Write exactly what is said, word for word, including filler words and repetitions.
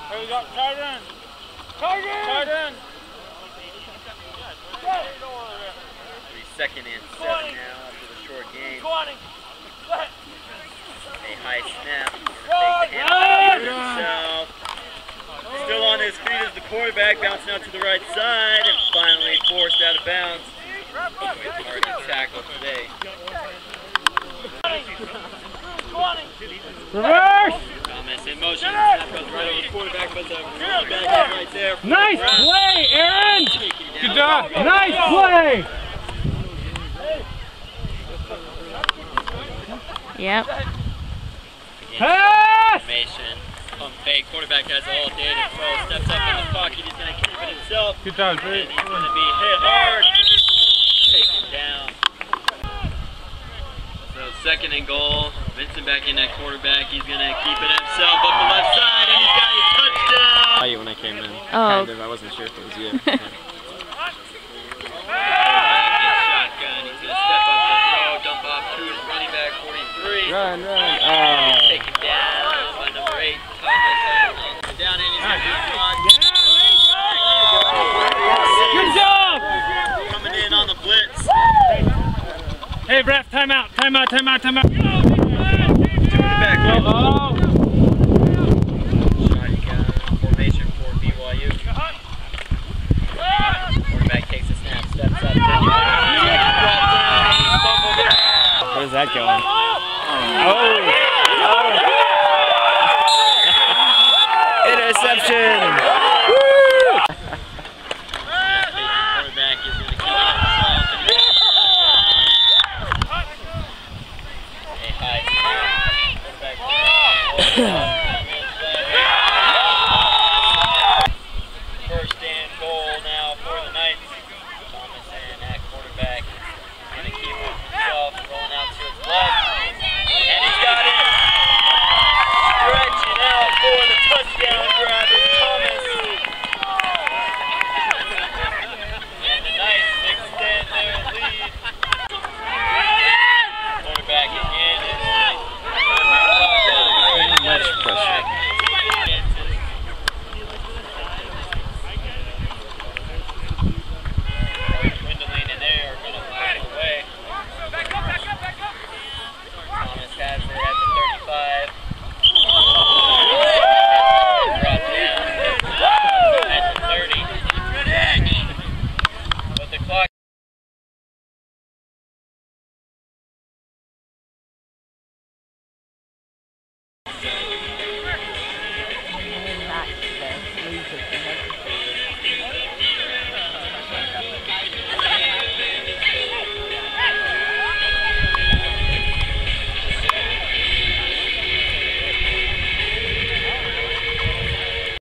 Here we go. Tight end. Tight end. Tight end. Second and seven now after the short game. A high snap. Himself. Still on his feet as the quarterback, bouncing out to the right side and finally forced out of bounds. Hard to tackle today. Reverse! Thomas in motion. Snap goes right over the quarterback, but the quarterback is right there. Nice play, Aaron! Good job. Nice play! Yep. Pass! Formation. Pump fake. Quarterback has all day to throw. Steps up in the pocket. He's going to keep it himself. Good job, and he's going to be hit hard. Taken down. So second and goal. Vincent back in that quarterback. He's going to keep it himself up the left side, and he's got a touchdown. When I came in, Oh. kind of. I wasn't sure if it was you. Shotgun. He's going to step up and throw. Dump off to his running back, forty-three. Run, run. Oh. Oh. Taken down by number eight. Thomas. Down in his Good job! Coming in on the blitz. Hey, ref, timeout, timeout, timeout, timeout. Back Uh oh. Formation for B Y U. Quarterback takes a snap, steps up. Where's that going? Oh.